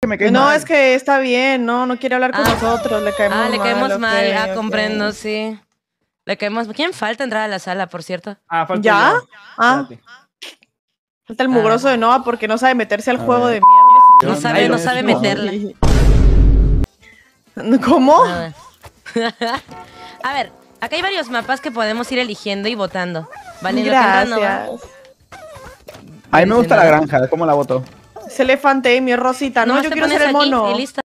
que me cae No, mal. es que está bien, no quiere hablar con nosotros, le caemos mal. Le caemos mal, ok. comprendo, sí. Le caemos... ¿Quién falta entrar a la sala, por cierto? Falta ¿Ya? yo. Espérate. Falta el mugroso de Noah porque no sabe meterse al juego de Yo No sabe meterla. mierda. ¿Cómo? A ver, acá hay varios mapas que podemos ir eligiendo y votando. Vale, en lo que entra Noah. Gracias. A mí me gusta la granja, ¿cómo la voto? Es elefante, mi Rosita. No, Nomás yo te quiero pones ser el aquí mono. y listo.